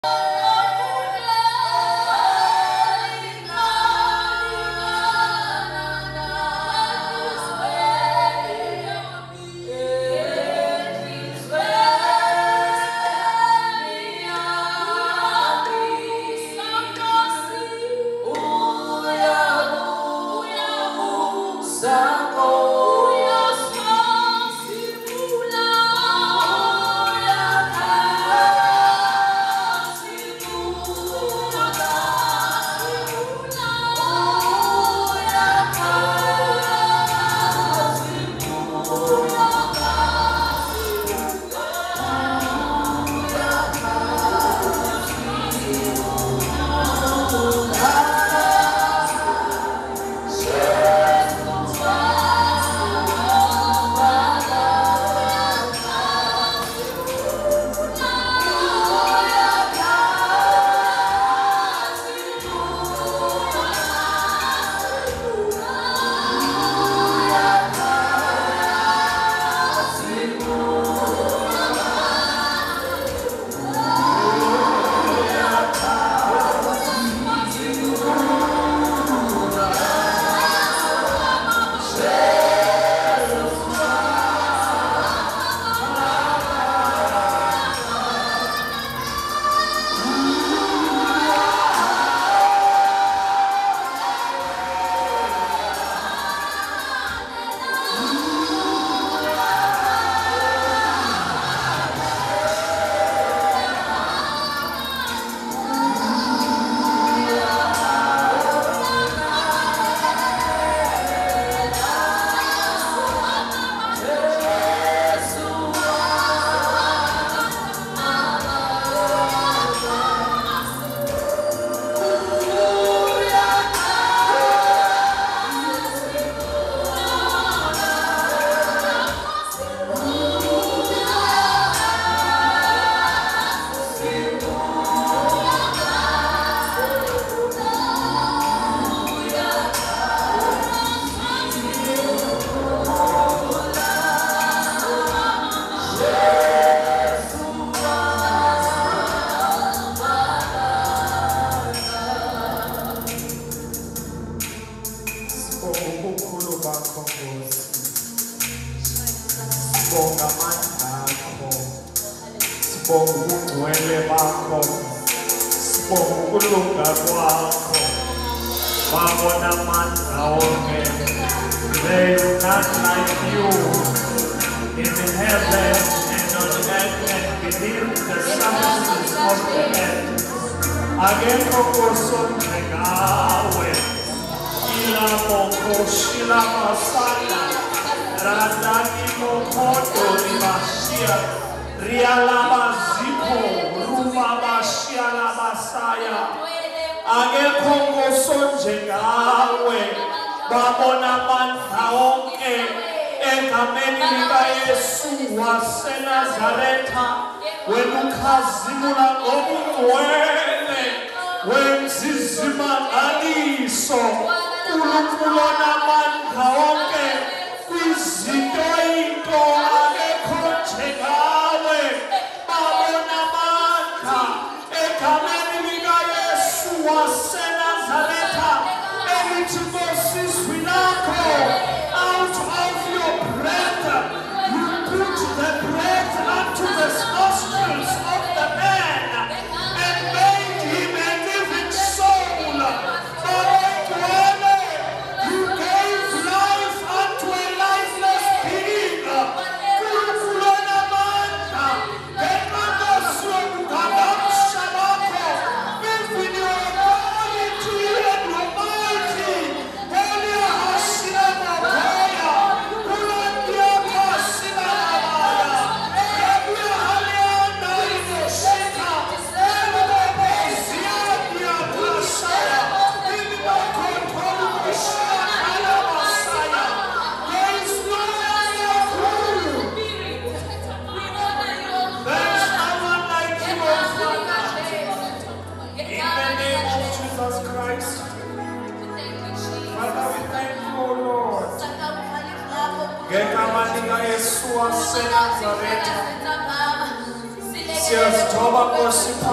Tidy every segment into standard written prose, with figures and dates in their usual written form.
Siyazithoba Nkosi phambi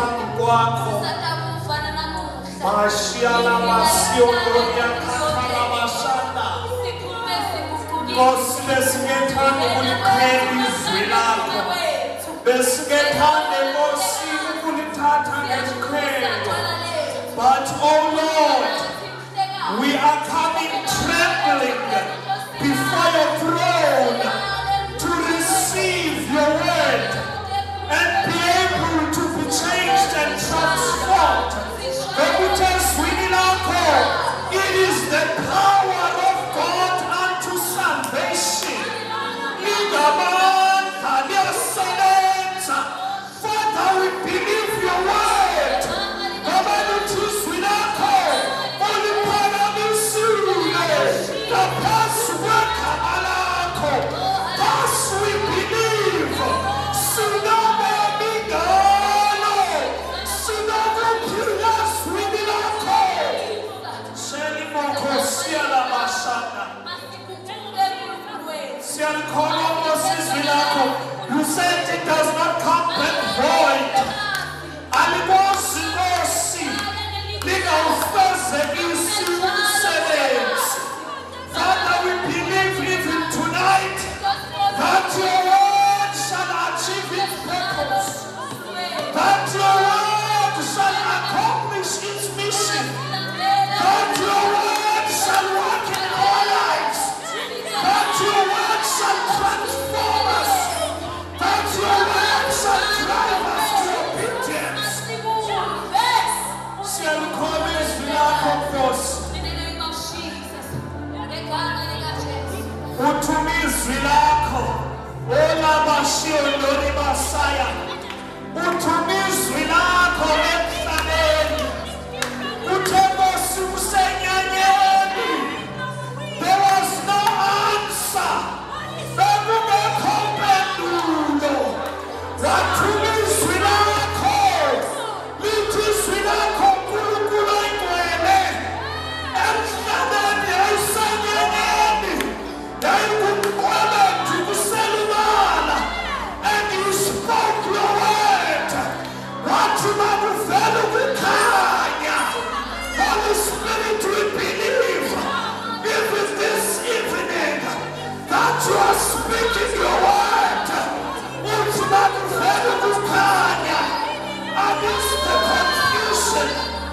wako. Mashiala masiodoria katala mashanda. Nkosi besingethanda ukuliqhela izwi lakho. Besingethanda Nkosi ukulithatha ngesiqhelo. But oh Lord, we are coming trembling before your throne to receive your word and be able to be changed and transformed. It is the power of God unto salvation. Father, we believe your word. Thus we believe. You said it does not come back void. Father, we believe even tonight that your word shall achieve its purpose, that your word shall accomplish its mission, that your word shall work in our lives, that your word shall transform us, that your word shall drive us to obedience. Siyalukhonza lakho Nkosi. Uthuma izwi lakho, olabashiyondoni basaya. Uthuma izwi lakho emhlabeni. Uthe Nkosi usenyanyeni. There was no answer. Bekungekho mpendulo. Wathuma izwi lakho. Lithi izwi lakho Nkulunkulu oyingcwele. Emhlabeni yayisenyanyeni. And you spoke your word. Holy Spirit, we believe even this evening that you are speaking your word. Against the confusion,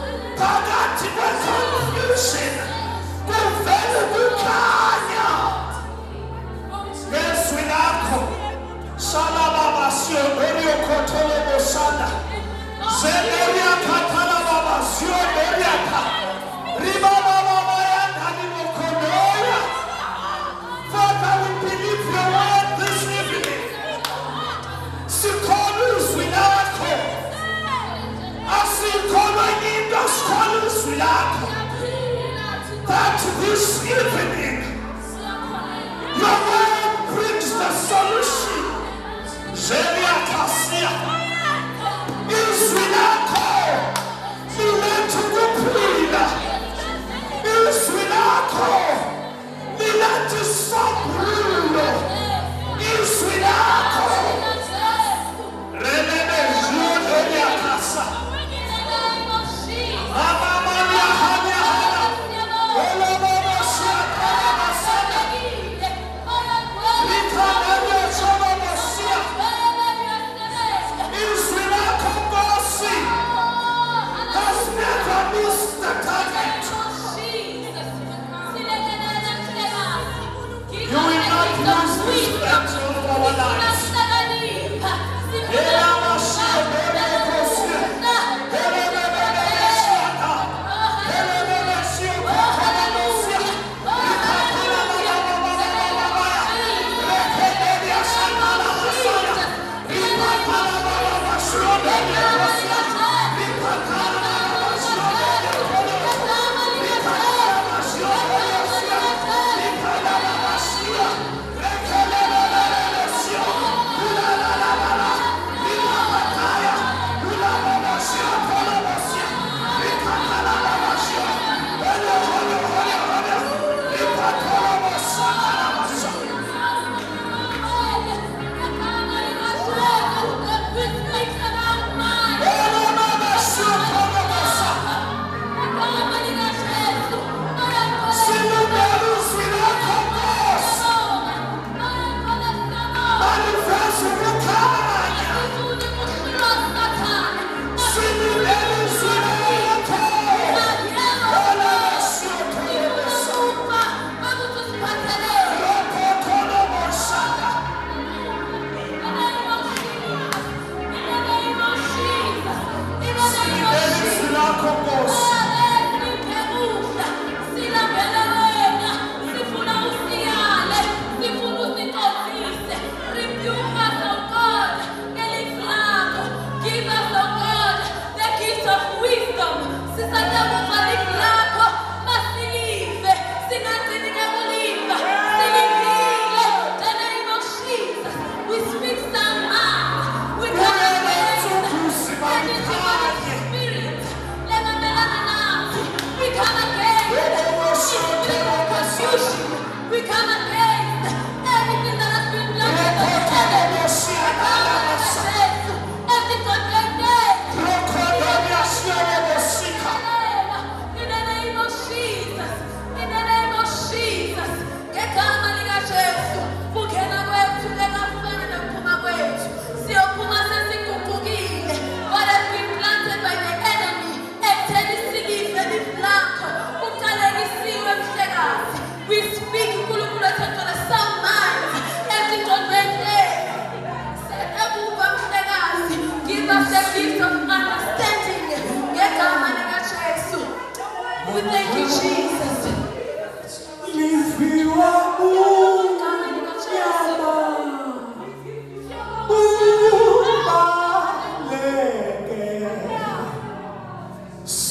Father, we believe your word this evening. Scholars that this evening your word brings the solution.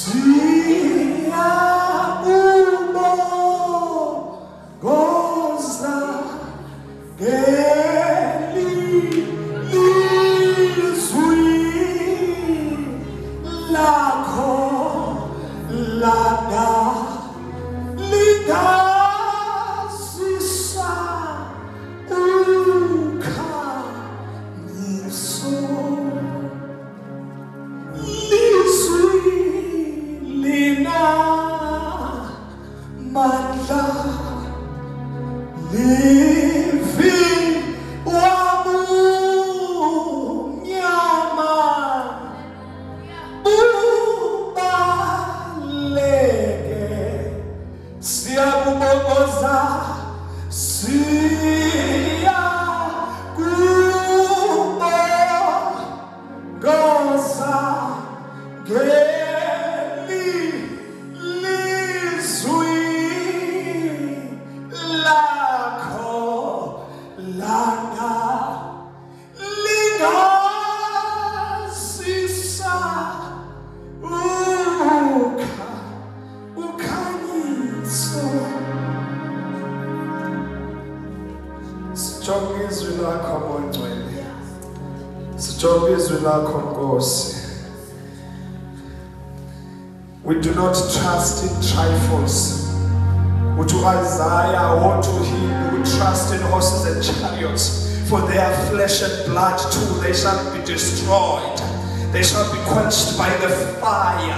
We do not trust in trifles. To Isaiah or to him who trust in horses and chariots, for they are flesh and blood too. They shall be destroyed. They shall be quenched by the fire.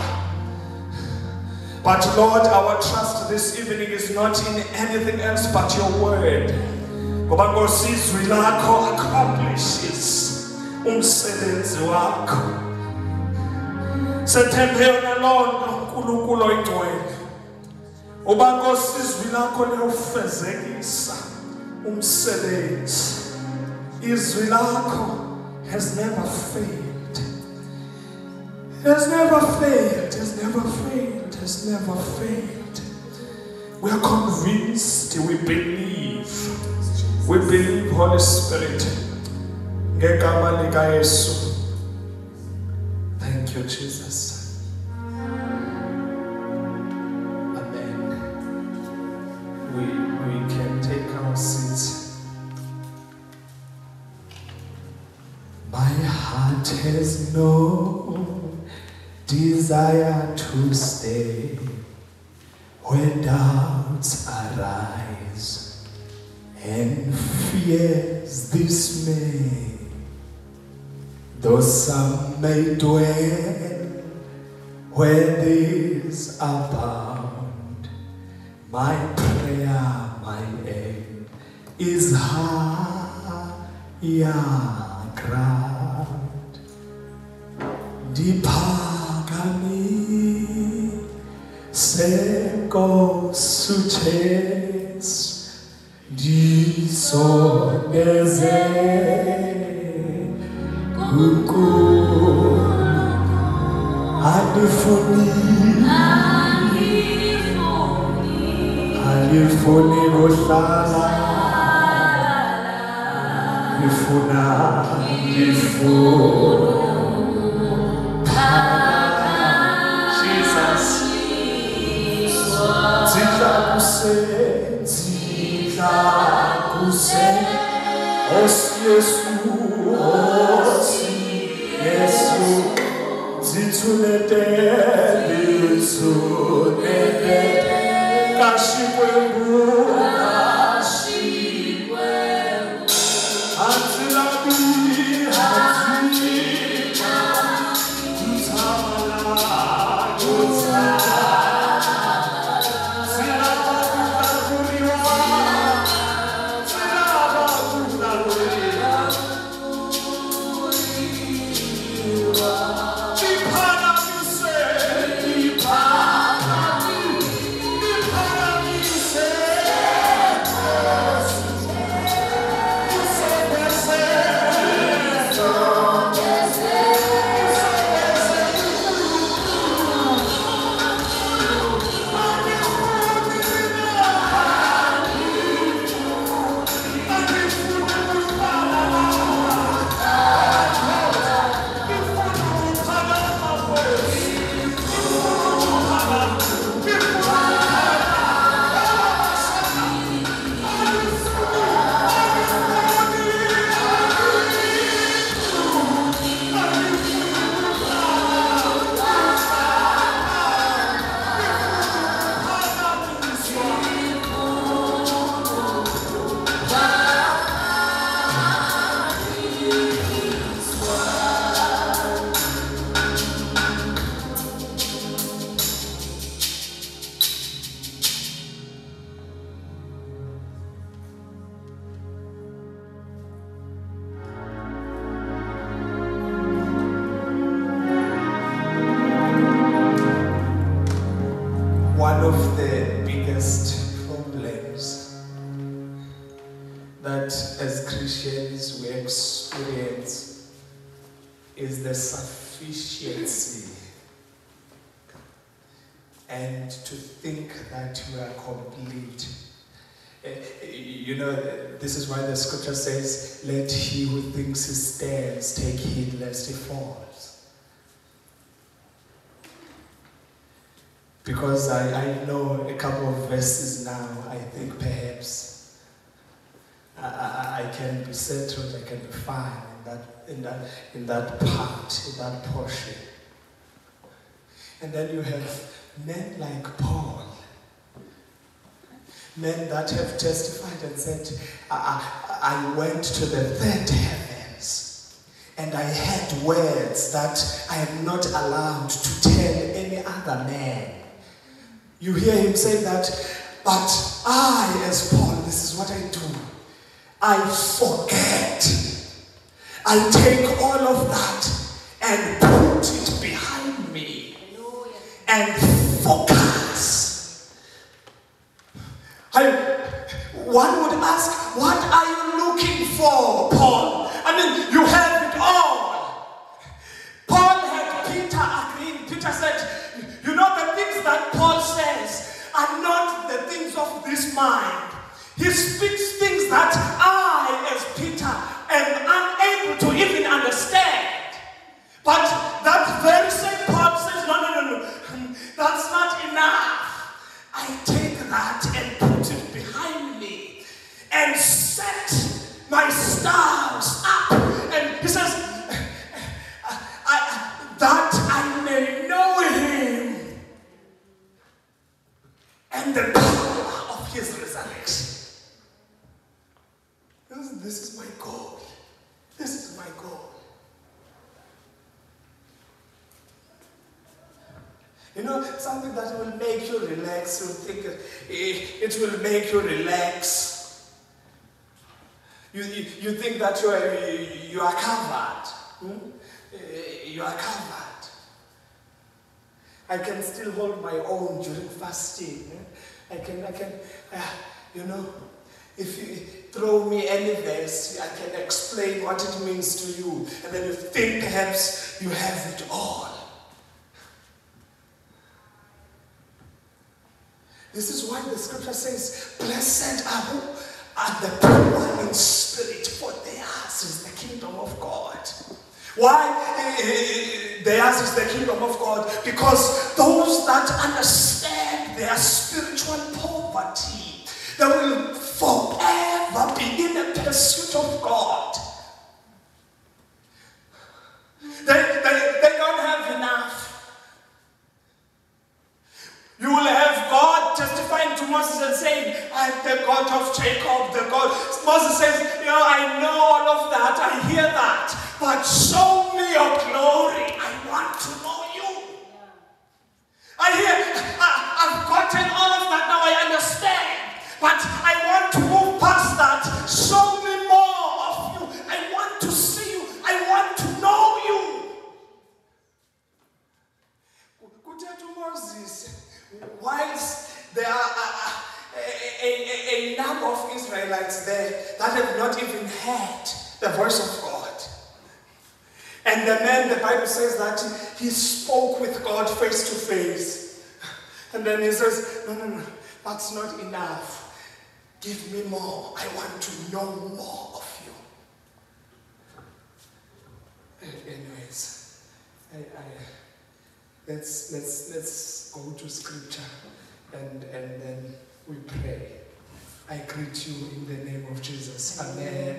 But Lord, our trust this evening is not in anything else but your word. Ngoba Nkosi izwi lakho accomplishes umsebenzi wakho. Sethembe yona lonto uNkulunkulu oyingcwele. Uba Nkosi izwi lakho liyawufezekisa umsebenzi. Izwi lakho has never failed. Has never failed. Has never failed. Has never failed. We are convinced. We believe. We believe, Holy Spirit. Ngegama lika Yesu. Thank you, Jesus. Amen. We can take our seats. My heart has no desire to stay when doubts arise and fears dismay. Though some may dwell where these are bound, my prayer, my aim is higher ground. Dipagami senkosi uJesu disondeze kuNkulunkulu alifuni kuhlala ngifuna Jesus zidla kuse Osi Yesu zithulete kashikwembu of the biggest problems that as Christians we experience is the sufficiency and to think that we are complete. This is why the scripture says, let he who thinks he stands take heed lest he falls. Because I know a couple of verses now, I think perhaps I can be settled, I can be fine in that part, in that portion. And then you have men like Paul, men that have testified and said, I went to the third heavens and I had words that I am not allowed to tell any other man. You hear him say that, but I, as Paul, this is what I do. I forget. I take all of that and put it behind me and focus. One would ask, what are you looking for, Paul? I mean, you have it all. Paul had Peter agreeing. Peter said, you know, the things that Paul says are not the things of this mind. He speaks things that I, as Peter, am unable to even understand. But that very same Paul says, no, that's not enough. I take that and put it behind me and set my stars up. And he says, that I may know him and the power of his resurrection. This is my goal. This is my goal. You know, something that will make you relax, you think it will make you relax. You think that you are covered. You are covered. I can still hold my own during fasting. I can, if you throw me any verse, I can explain what it means to you. And then you think perhaps you have it all. This is why the scripture says, blessed are the poor in spirit, for theirs is the kingdom of God. Why theirs is the kingdom of God? Because those that understand their spiritual poverty, they will forever be in the pursuit of God. They don't have enough. You will have God testifying to Moses and saying, I'm the God of Jacob, the God. Moses says, I know all of that, I hear that, but show me your glory. I want to know you. I've gotten all of that, now I understand, but I want to move past that. Show me more of you. I want to see you. I want to know you. To Moses, whilst there are a number of Israelites there that have not even heard the voice of God. And the man, the Bible says that he spoke with God face to face. And then he says, no, that's not enough. Give me more. I want to know more of you. Anyways, let's go to scripture and then we pray. I greet you in the name of Jesus. Amen.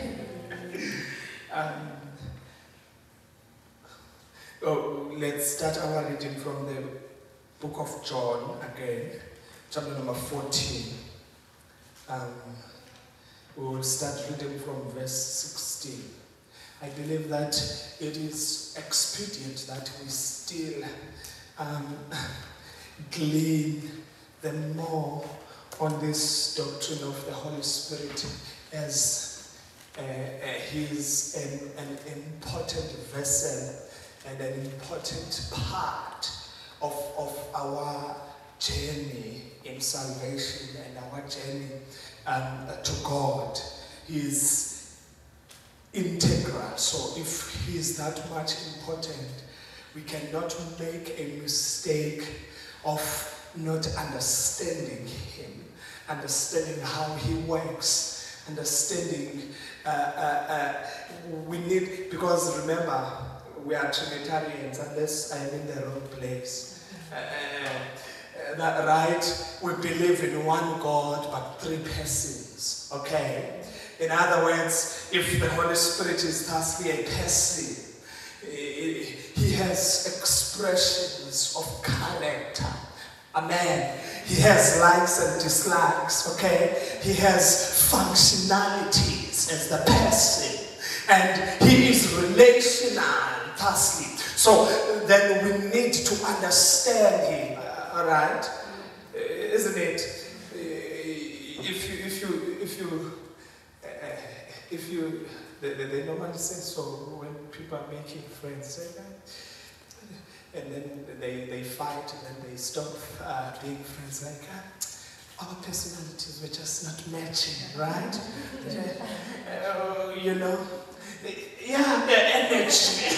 Let's start our reading from the book of John again, chapter number 14. We will start reading from verse 16. I believe that it is expedient that we still glean the more on this doctrine of the Holy Spirit, as he is an important vessel and an important part of our journey in salvation and our journey to God is integral. So if He is that much important, we cannot make a mistake of not understanding Him, understanding how He works, understanding we need, because remember, we are Trinitarians unless I am in the wrong place. That right? We believe in one God but three persons. Okay? In other words, if the Holy Spirit is thusly a person, He has expressions of character. Amen. He has likes and dislikes. Okay? He has functionalities as the person. And He is relational, thusly. So then we need to understand Him. All right, isn't it? If you, they normally say so when people are making friends, say that, and then they fight and then they stop being friends. Like our personalities were just not matching, right? You know, yeah, the energy.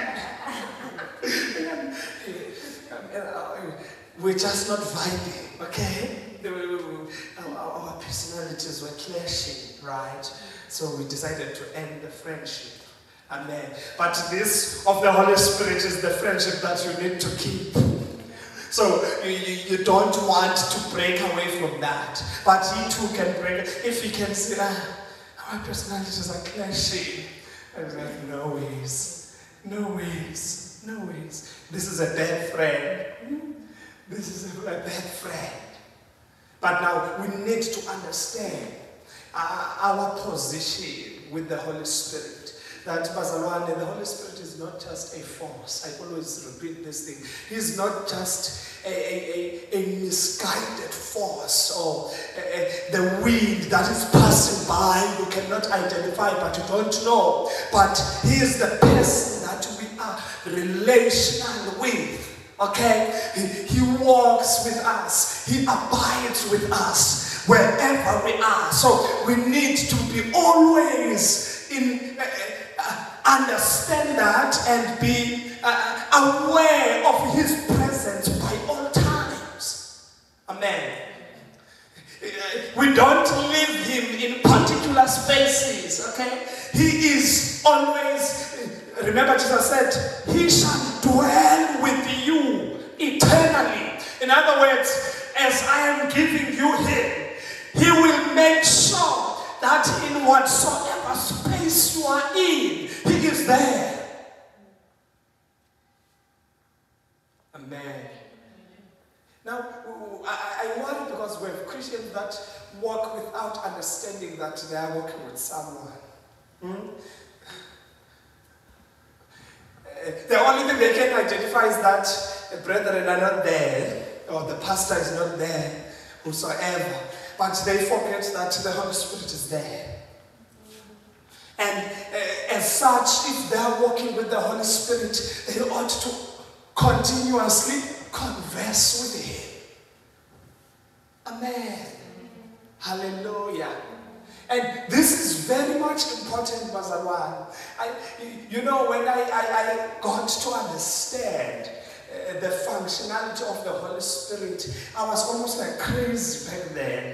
We're just not vibing, okay? Our personalities were clashing, right? So we decided to end the friendship. Amen. But this of the Holy Spirit is the friendship that you need to keep. So you don't want to break away from that. But He too can break. If He can say, our personalities are clashing. I was like, no ways. No ways. No ways. This is a bad friend. This is a bad friend. But now we need to understand our position with the Holy Spirit. That Bazalwane, the Holy Spirit is not just a force. I always repeat this thing. He's not just a misguided force or the wind that is passing by. You cannot identify, but you don't know. But He is the person that we are relational with. Okay? He walks with us. He abides with us wherever we are. So we need to be always in understand that and be aware of His presence by all times. Amen. We don't leave Him in particular spaces. Okay? He is always. Remember, Jesus said, He shall dwell with you eternally. In other words, as I am giving you Him, He will make sure that in whatsoever space you are in, He is there. Amen. Now, I worry because we have Christians that walk without understanding that they are walking with someone. The only thing they can identify is that the brethren are not there, or the pastor is not there, whosoever. But they forget that the Holy Spirit is there. And as such, if they are walking with the Holy Spirit, they ought to continuously converse with Him. Amen. Hallelujah. And this is very much important, Bazalwane. You know, when I got to understand the functionality of the Holy Spirit, I was almost like crazy back then.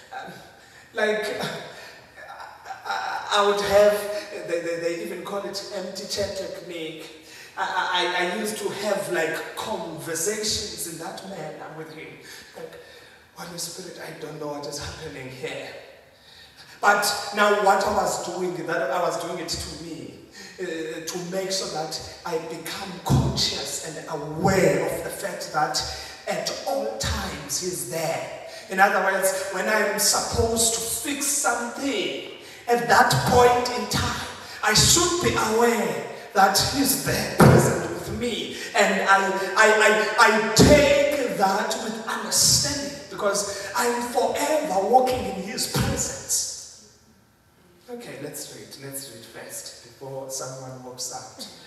I would have, they even call it empty chair technique. I used to have like conversations in that manner with Him. Like, Holy Spirit, I don't know what is happening here. But now what I was doing, that I was doing it to me, to make sure that I become conscious and aware of the fact that at all times He's there. In other words, when I'm supposed to fix something, at that point in time, I should be aware that He's there present with me. And I take that with understanding because I'm forever walking in His presence. Okay, let's read first before someone walks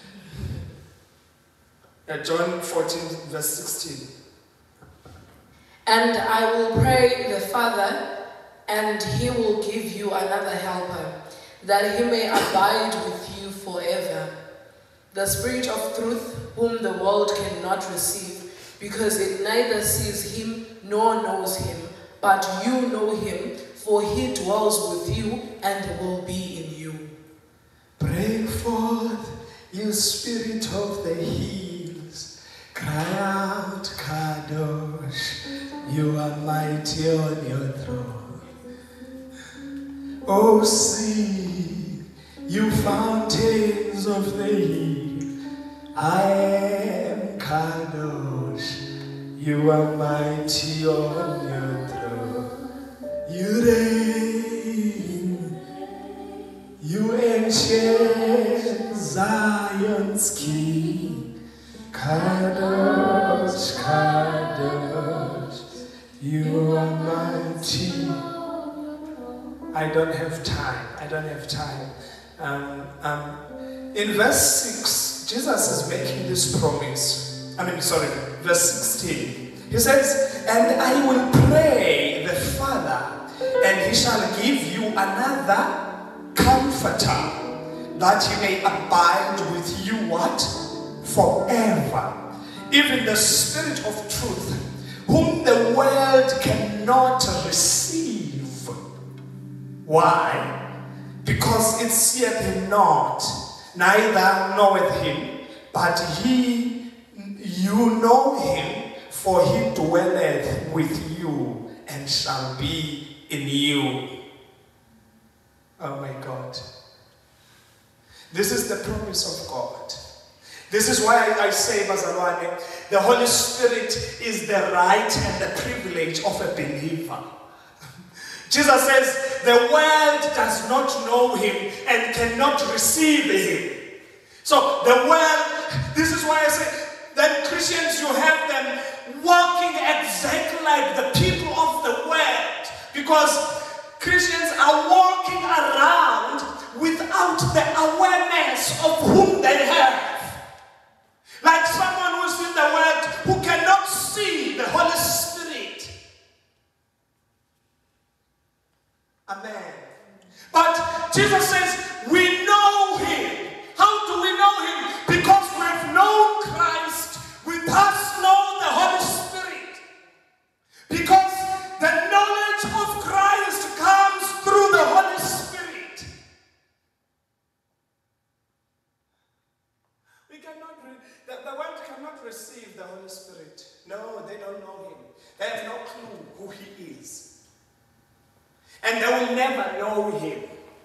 out. John 14 verse 16. And I will pray the Father, and he will give you another helper, that he may abide with you forever. The Spirit of truth, whom the world cannot receive, because it neither sees him nor knows him, but you know him, for he dwells with you and will be in you. Break forth, you Spirit of the hills. Cry out, Kadosh, you are mighty on your throne. Oh, sing, you fountains of the hill. I am Kadosh, you are mighty on your throne. You reign, you ancient Zion's King. Kadosh, Kadosh, you are mighty. I don't have time. In verse 6, Jesus is making this promise. Verse 16. He says, and I will pray the Father, and he shall give you another comforter, that he may abide with you, what? Forever. Even the Spirit of truth, whom the world cannot receive. Why? Because it seeth him not, neither knoweth him, but you know him, for he dwelleth with you and shall be in you. Oh my God. This is the promise of God. This is why I say, Bazalwane, the Holy Spirit is the right and the privilege of a believer. Jesus says, the world does not know him and cannot receive him. So the world, this is why I say, that Christians, you have them walking exactly like the people of the world. Because Christians are walking around without the awareness of whom they have. Like someone who's in the world who cannot see the Holy Spirit. Amen. But Jesus says, we know him. How do we know him? Because we've known Christ. We thus know the Holy Spirit. Because the knowledge of Christ comes through the Holy Spirit. The world cannot receive the Holy Spirit. No, they don't know him. They have no clue who he is. And they will never know him.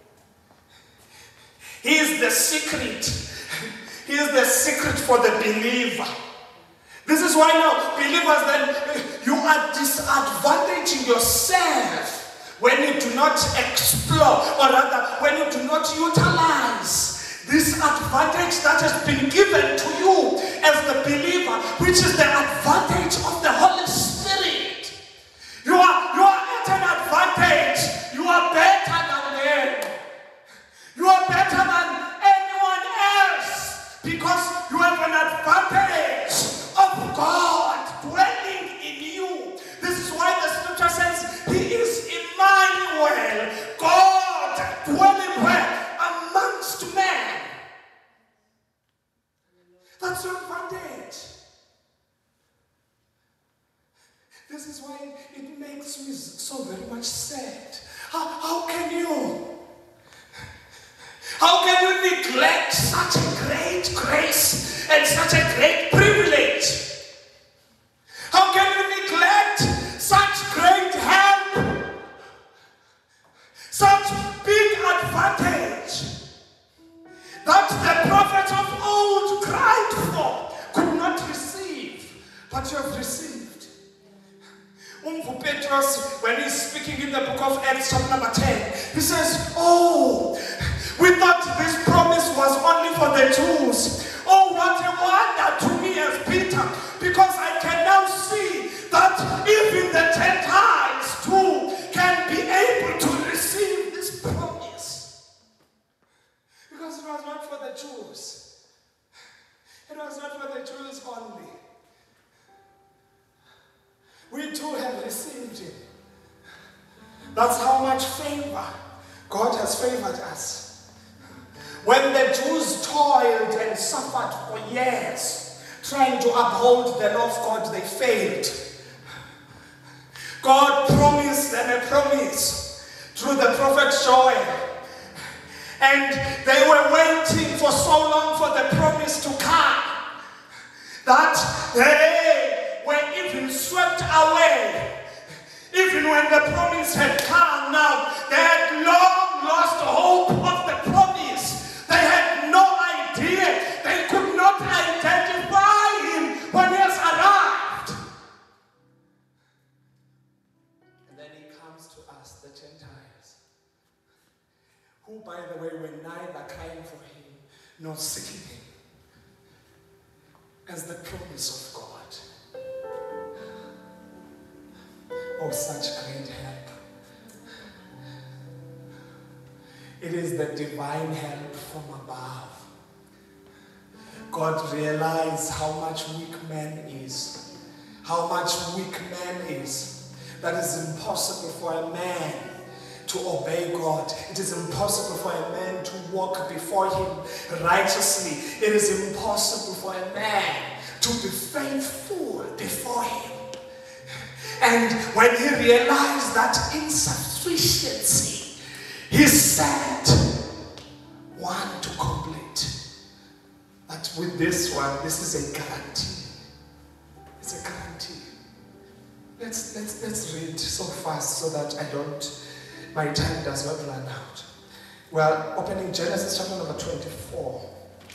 He is the secret. He is the secret for the believer. This is why now, believers, then you are disadvantaging yourself when you do not explore, or rather, when you do not utilize this advantage that has been given to you as the believer, which is the advantage of the Holy Spirit. You are at an advantage. You are better than them. You are better than anyone else because you have an advantage of God dwelling in you. This is why the scripture says he is Emmanuel, God dwelling where? Amongst men. That's your advantage. This is why it makes me so very much sad. How can you neglect such a great grace and such a great privilege? How can you neglect such great help? Such big advantage that the prophets of old cried for, could not receive, but you have received. Petros, when he's speaking in the book of Acts chapter number 10, he says, oh, we thought this promise was only for the Jews. Oh, what a wonder to me as Peter, because I can now see that even the Gentiles too can be able to receive this promise. Because it was not for the Jews. It was not for the Jews only. We too have received him. That's how much favor God has favored us. When the Jews toiled and suffered for years trying to uphold the law of God, they failed. God promised them a promise through the prophet Joel. And they were waiting for so long for the promise to come that they were even swept away. Even when the promise had come now, they had long lost hope of the promise. They had no idea. They could not identify him when he has arrived. And then he comes to us, the Gentiles, who, by the way, were neither crying for him nor seeking him, as the promise of God. Oh, such great help. It is the divine help from above. God realized how much weak man is. How much weak man is. That is impossible for a man to obey God. It is impossible for a man to walk before him righteously. It is impossible for a man to be faithful before him. And when he realized that insufficiency, he said, one to complete. But with this one, this is a guarantee. It's a guarantee. Let's read so fast so that my time does not run out. Well, opening Genesis chapter number 24.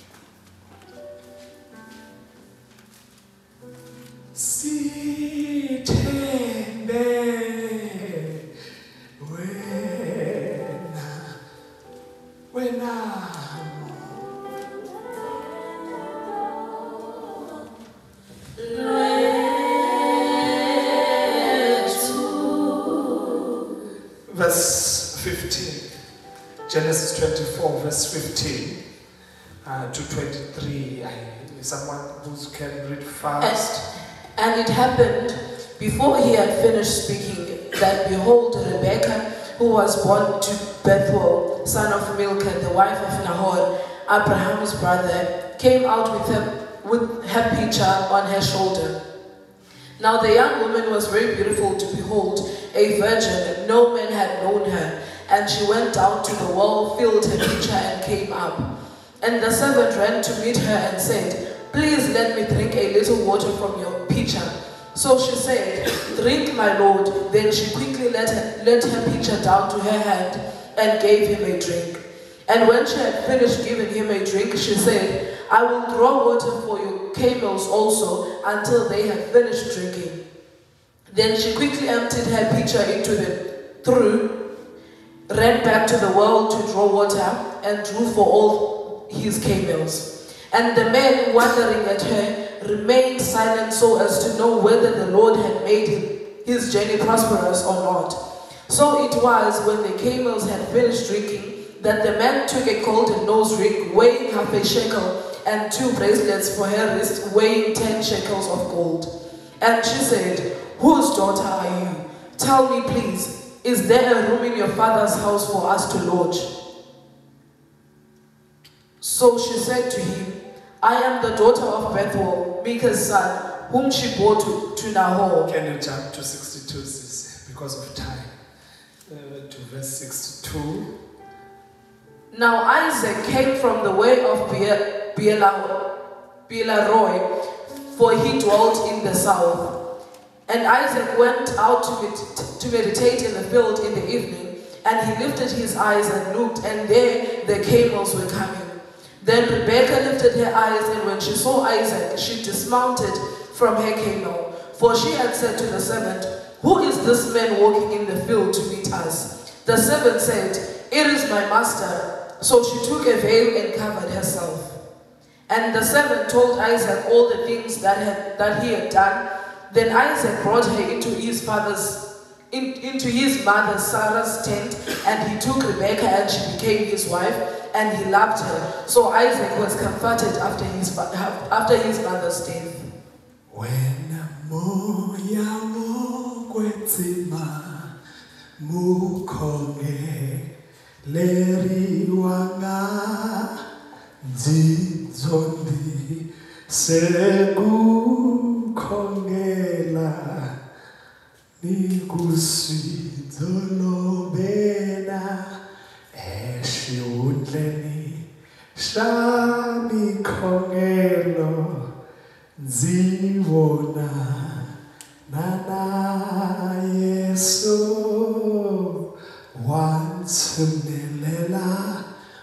Verse 15. Genesis 24, verse 15 to 23. Someone who can read fast. And it happened, before he had finished speaking, that behold, Rebekah, who was born to Bethuel, son of Milcah, the wife of Nahor, Abraham's brother, came out with her pitcher on her shoulder. Now the young woman was very beautiful to behold, a virgin, no man had known her. And she went down to the well, filled her pitcher, and came up. And the servant ran to meet her and said, Please let me drink a little water from your pitcher. So she said, Drink, my lord. Then she quickly let her pitcher down to her hand and gave him a drink. And when she had finished giving him a drink, she said, I will draw water for your camels also until they have finished drinking. Then she quickly emptied her pitcher ran back to the well to draw water, and drew for all his camels. And the men, wondering at her, remained silent so as to know whether the Lord had made his journey prosperous or not. So it was, when the camels had finished drinking, that the man took a golden nose ring weighing half a shekel, and 2 bracelets for her wrist weighing 10 shekels of gold. And she said, Whose daughter are you? Tell me, please, is there a room in your father's house for us to lodge? So she said to him, I am the daughter of Bethuel, Milcah's son, whom she bore to Nahor. Can you jump to 62, sis, because of time? To verse 62. Now Isaac came from the way of Beelaroi, for he dwelt in the south. And Isaac went out to meditate in the field in the evening, and he lifted his eyes and looked, and there the camels were coming. Then Rebekah lifted her eyes, and when she saw Isaac, she dismounted from her camel. For she had said to the servant, Who is this man walking in the field to meet us? The servant said, It is my master. So she took a veil and covered herself. And the servant told Isaac all the things that he had done. Then Isaac brought her into his mother Sarah's tent, and he took Rebekah, and she became his wife, and he loved her. So Isaac was comforted after his mother's death. When mutima mukonge leri wanga nzizondi sekukongela nikusizolobena eshiundleni shami khongelo nzibona nana Yesu wantsimelela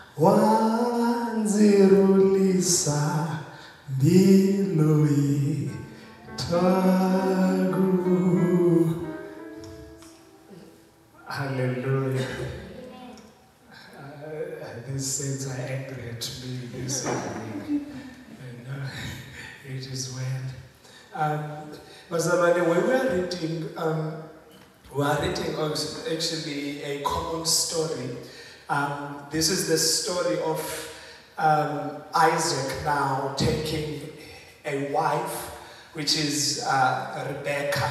wanzirulisa mbiloyi tagu. Hallelujah. These saints are angry at me this evening. And it is well. Bazalwane, when we are reading actually a common story. This is the story of Isaac now taking a wife, which is Rebecca.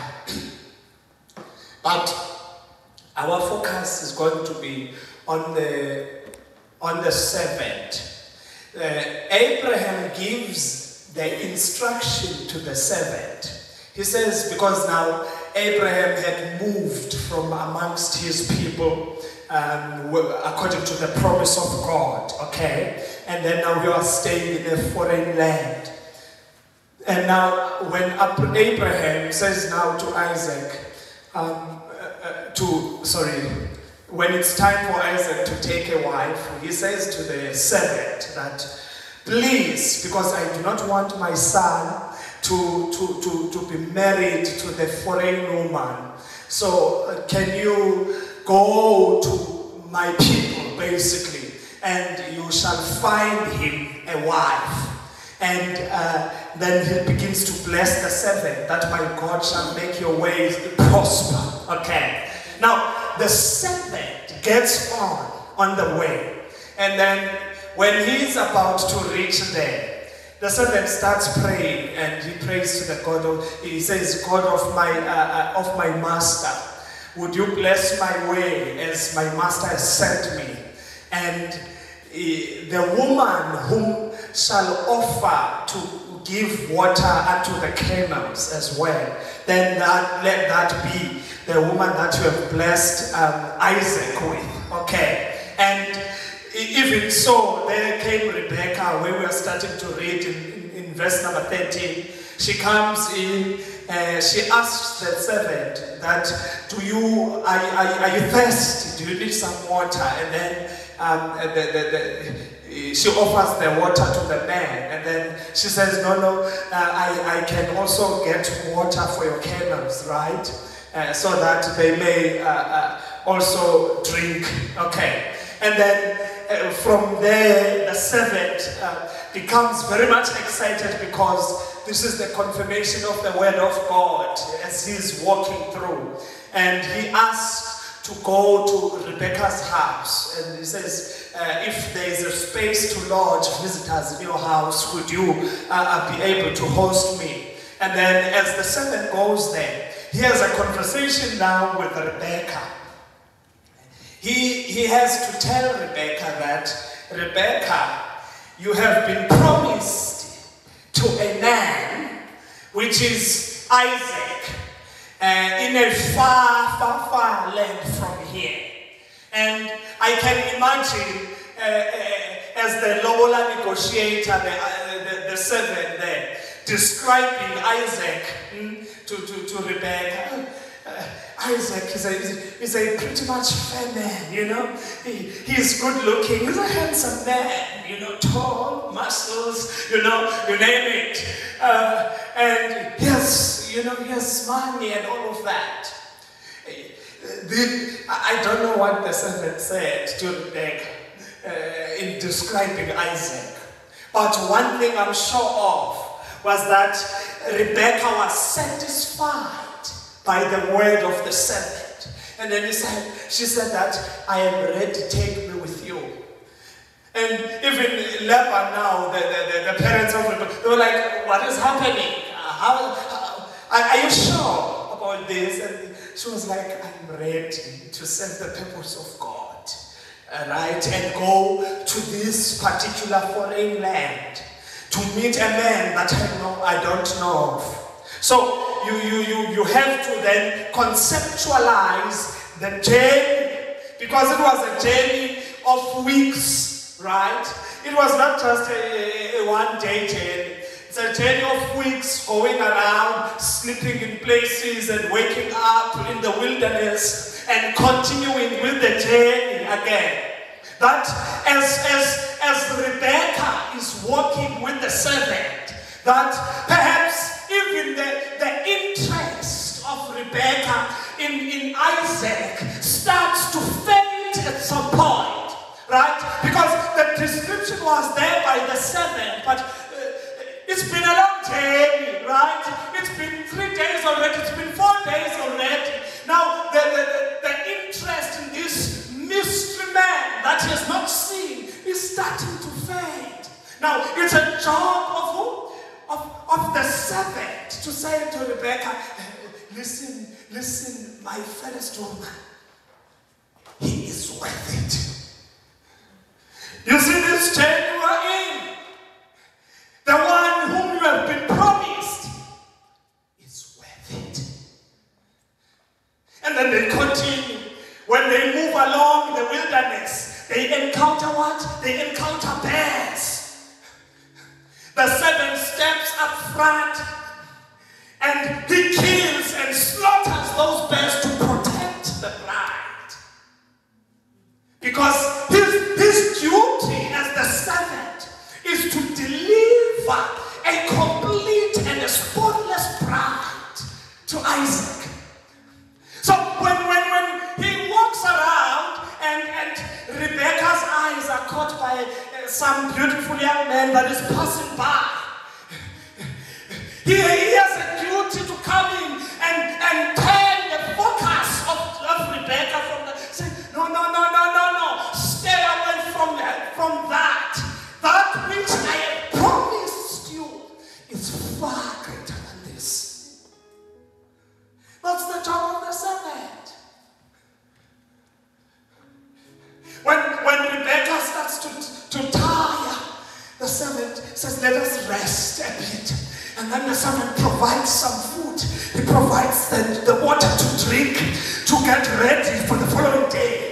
But our focus is going to be on the servant. Abraham gives the instruction to the servant. He says, because now Abraham had moved from amongst his people according to the promise of God, okay? And then now we are staying in a foreign land. And now when Abraham says now to Isaac, when it's time for Isaac to take a wife, he says to the servant that, please, because I do not want my son to be married to the foreign woman. So can you go to my people, basically, and you shall find him a wife. And then he begins to bless the servant, that my God shall make your ways prosper. Okay. Now, the servant gets on the way. And then when he's about to reach there, the servant starts praying, and he prays to the God he says, God of my master, would you bless my way as my master has sent me? And the woman whom shall offer to give water unto the camels as well, then let that be the woman that you have blessed Isaac with. Okay. And even so, there came Rebecca, where we are starting to read in verse number 13. She comes in, she asks the servant that, are you thirsty? Do you need some water? And then she offers the water to the man. And then she says, no, I can also get water for your camels, right? So that they may also drink. Okay. And then from there, the servant becomes very much excited, because this is the confirmation of the word of God as he's walking through. And he asks to go to Rebecca's house. And he says, if there is a space to lodge visitors in your house, would you be able to host me? And then as the servant goes there, he has a conversation now with Rebecca. He has to tell Rebecca that, Rebecca, you have been promised to a man, which is Isaac, in a far, far, far land from here. And I can imagine, as the Lobola negotiator, the servant there, describing Isaac to Rebecca. Isaac is a pretty much fair man, you know. He's good looking, he's a handsome man, you know, tall, muscles, you know, you name it. And he has money and all of that. I don't know what the servant said to Rebecca in describing Isaac. But one thing I'm sure of was that Rebecca was satisfied by the word of the servant. And then she said that, I am ready, take me with you. And even Laban now, the parents of Rebecca, they were like, what is happening? Are you sure all this. And she was like, I'm ready to serve the purpose of God. Right? And go to this particular foreign land to meet a man that I don't know of. So you have to then conceptualize the journey, because it was a journey of weeks, right? It was not just a one-day journey. It's a journey of weeks, going around, sleeping in places and waking up in the wilderness and continuing with the journey again. That as Rebecca is walking with the servant, that perhaps even the interest of Rebecca in Isaac starts to fade at some point, right? Because the description was there by the servant, but it's been a long journey, right? It's been 3 days already, it's been 4 days already. Now, the interest in this mystery man that he has not seen is starting to fade. Now, it's a job of who? Of the servant to say to Rebecca, listen, my first woman, he is worth it. You see this journey you are in? The one whom you have been promised is worth it. And then they continue. When they move along the wilderness, they encounter what? They encounter bears. The servant steps up front and he kills and slaughters those bears to protect the bride. Because his duty as the servant is to deliver a complete and a spotless bride to Isaac. So when he walks around and Rebecca's eyes are caught by some beautiful young man that is passing by, he has a duty to come in and turn the focus of Rebecca from the, say, no, stay away from that. That which I have promised you is far greater than this. That's the job of the servant. When Rebecca starts to tire, the servant says, let us rest a bit. And then the servant provides some food. He provides the water to drink to get ready for the following day.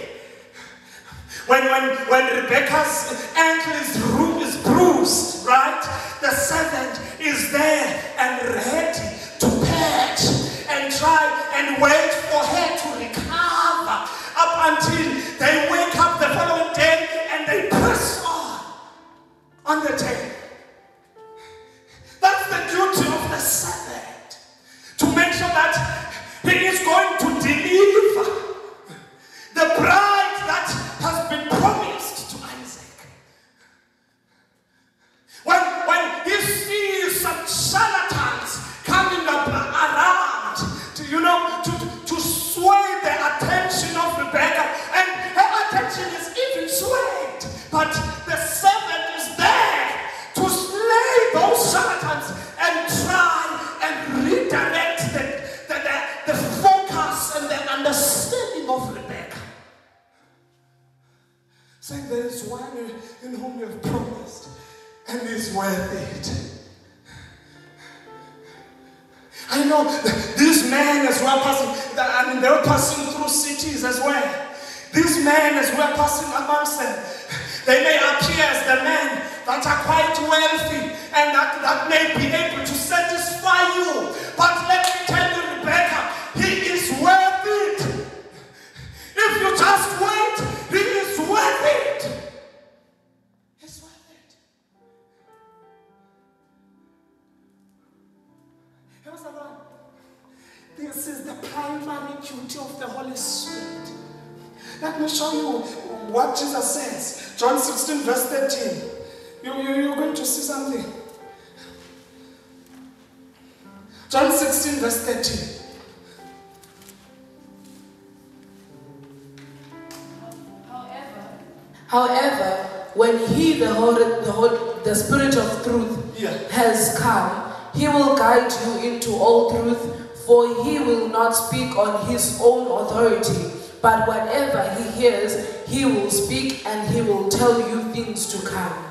When Rebecca's ankle is bruised, right? The servant is there and ready to patch and try and wait for her to recover up until they wake up the following day and they press on the day. That's the duty of the servant, to make sure that he is going to deliver the bride that has been promised to Isaac. When he sees some charlatans coming up around to sway the attention of Rebecca, and her attention is even swayed, but the servant is there to slay those charlatans and try and redirect the focus and the understanding of Rebecca. Saying there is one in whom you have promised and is worth it. I know these men as well passing, they were passing through cities as well. These men as well passing amongst them. They may appear as the men that are quite wealthy and that may be able to satisfy you. But let me tell you, Rebecca, he is worth it. If you just wait, he is worth it. He's worth it. Here's the one. This is the primary duty of the Holy Spirit. Let me show you what Jesus says. John 16 verse 13. You're going to see something. John 16 verse 13. However, when he, the Spirit of truth, has come, he will guide you into all truth, For he will not speak on his own authority, but whatever he hears, he will speak, and he will tell you things to come.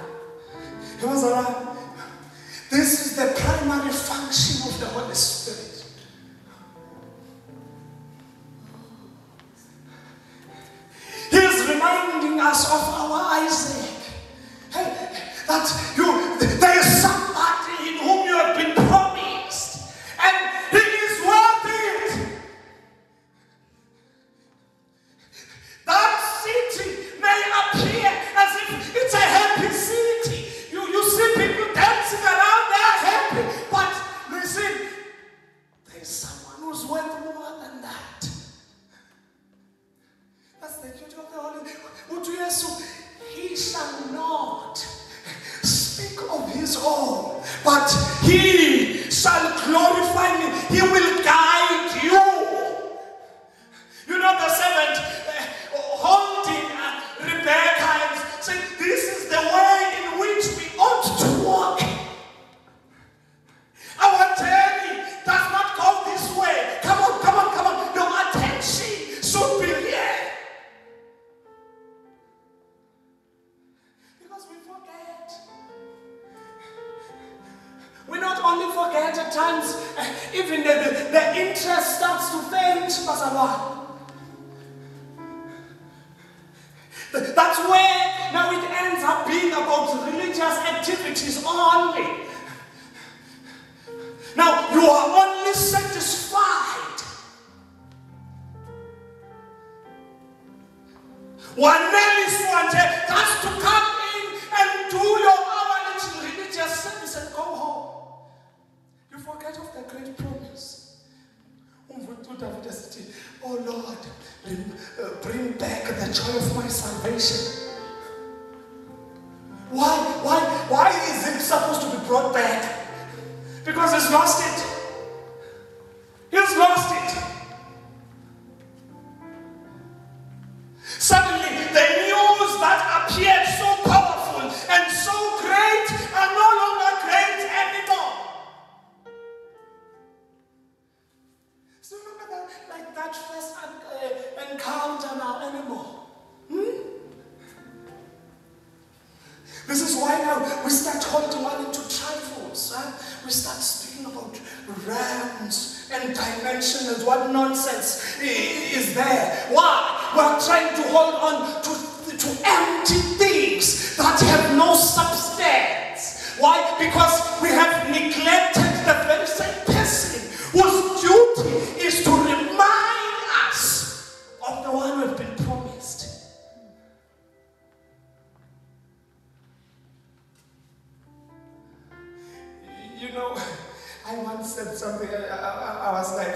This is the primary function of the Holy Spirit. He is reminding us of our Isaac. That there is somebody in whom you have been promised, and he is worth it. That city may appear as if it's a happy city. You see people dancing around, they are happy. But listen, there is someone who's worth more than that. That's the beauty of the Holy Spirit. He shall not speak of his own, but he shall glorify me. He will guide you. You know the servant holding Rebecca and saying, this is the way in which we ought to walk. Our journey does not go this way. Come on. Your attention should be here. Because we forget. We not only forget at times, even the interest starts to faint, Pastor Lord. That's where now it ends up being about religious activities only. Now you are only satisfied. One man is wanted has to come in and do your hour little religious service and go home. You forget of the great promise. Oh Lord, bring back the joy of my salvation. Why is it supposed to be brought back? Because he's lost it. He's lost it. Suddenly, the news that appeared so powerful and so great are no longer great anymore. So remember that first encounter now anymore. This is why now we start holding on into trifles. We start speaking about realms and dimensions. What nonsense is there? Why? We're trying to hold on to empty things that have no substance. Why? Because we have neglected the very same person whose duty is to remind us of the one we've been promised. You know, I once said something, I was like,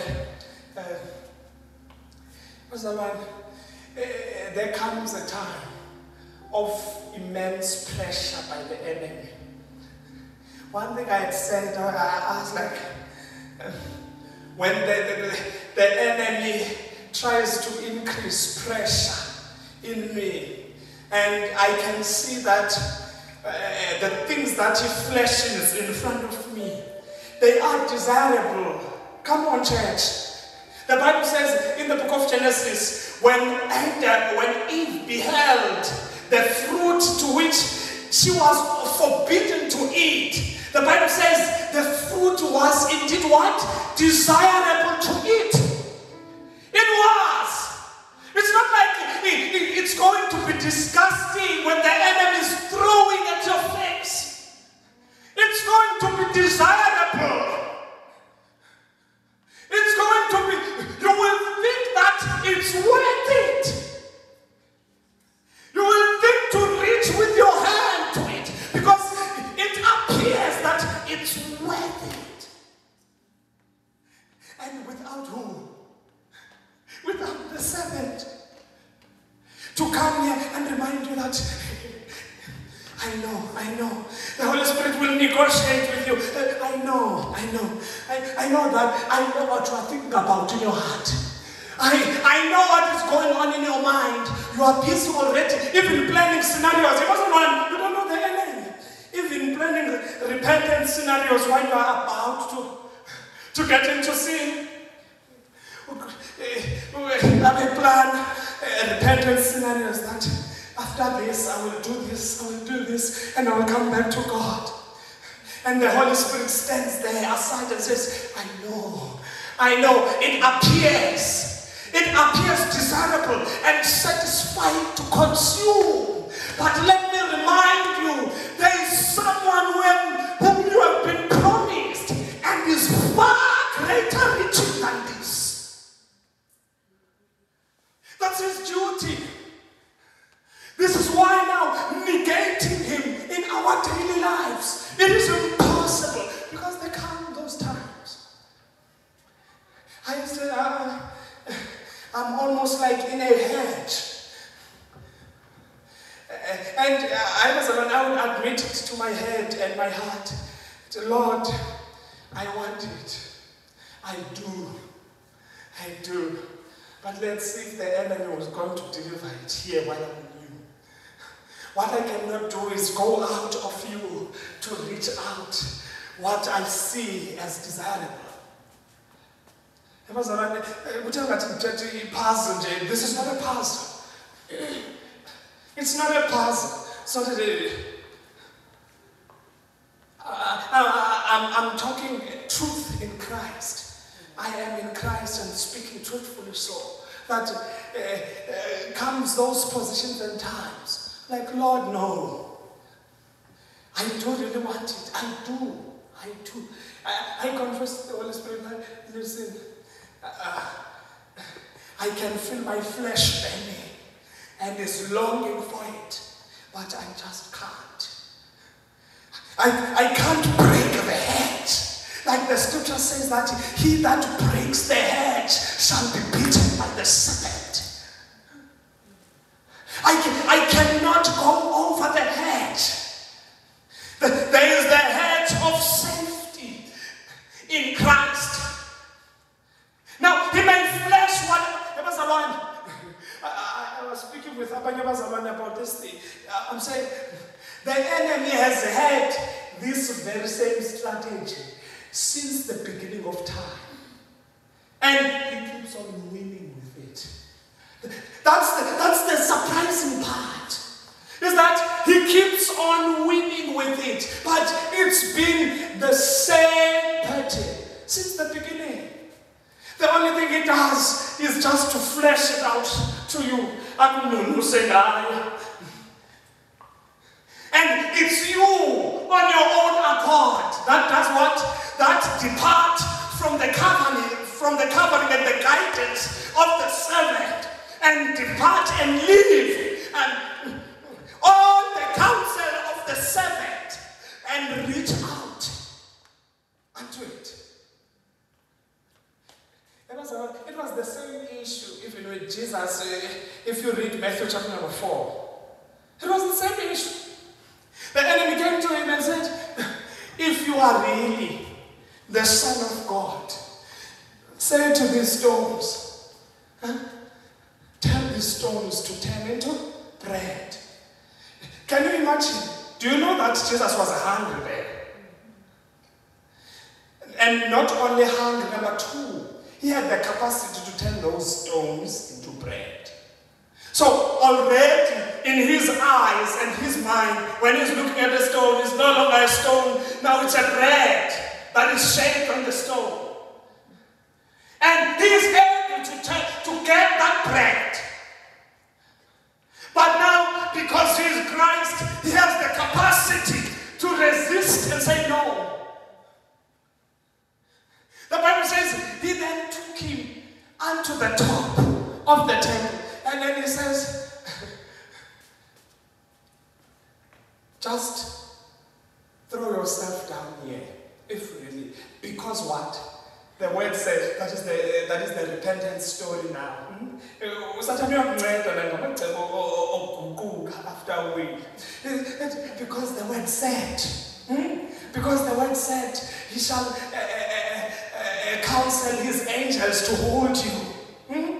there comes a time of immense pressure by the enemy. One thing I had said, I was like, when the enemy tries to increase pressure in me, and I can see that the things that he flashes in front of me, they are desirable. Come on, church. The Bible says in the book of Genesis, when Eve beheld the fruit to which she was forbidden to eat, the Bible says the fruit was indeed what? Desirable to eat. It was. It's not like it's going to be disgusting when the enemy is throwing at your face. It's going to be desirable. It's going to be, you will think that it's worth it. You will think to reach with your hand to it because it appears that it's worth it. And without who? Without the servant to come here and remind you that I know. The Holy Spirit will negotiate with you. I know that. I know what you are thinking about in your heart. I know what is going on in your mind. You are busy already, even planning scenarios. It wasn't one. You don't know the enemy. Even planning repentance scenarios while you are about to get into sin. repentance scenarios that after this, I will do this, I will do this, and I will come back to God. And the Holy Spirit stands there aside and says, I know, it appears desirable and satisfying to consume. But let me remind you, there is someone whom you have been promised and is far greater riches than this. That's his duty. This is why now negating him in our daily lives, it is impossible because there come those times. I say, I'm almost like in a hedge. And I would admit it to my head and my heart. Lord, I want it. I do. But let's see if the enemy was going to deliver it here while I'm in you. What I cannot do is go out of you to reach out what I see as desirable. This is not a puzzle. It's not a puzzle. So that I'm talking truth in Christ. I am in Christ and speaking truthfully, so that comes those positions and times. Like, Lord, no. I do really want it. I do. I confess to the Holy Spirit, listen, I can feel my flesh burning and is longing for it, but I just can't. I can't break the hedge. Like the scripture says that he that breaks the hedge shall be beaten by the serpent. I cannot go over the hedge. There is the hedge of safety in Christ. Now, he may flesh what. I was speaking with Abanyabazalwane about this thing. I'm saying the enemy has had this very same strategy since the beginning of time. And he keeps on winning with it. That's the surprising part. Is that he keeps on winning with it. But it's been the same pattern since the beginning. The only thing it does is just to flesh it out to you. And it's you on your own accord that does what? That depart from the covering and the guidance of the servant and depart and leave and on the counsel of the servant and reach out unto it. It was the same issue even with Jesus. If you read Matthew chapter number 4, it was the same issue. The enemy came to him and said, if you are really the Son of God, say to these stones, tell these stones to turn into bread. Can you imagine? Do you know that Jesus was hungry there? And not only hungry, number 2, he had the capacity to turn those stones into bread. So already in his eyes and his mind, when he's looking at the stone, it's no longer a stone, now it's a bread that is shaped on the stone. And he is able to get that bread. But now, because he is Christ, he has the capacity to resist and say no. The Bible says, he then took him unto the top of the temple. And then he says, just throw yourself down here, if really. Because what? The word said, that is the repentance story now. After a week. Because the word said, he shall counsel his angels to hold you.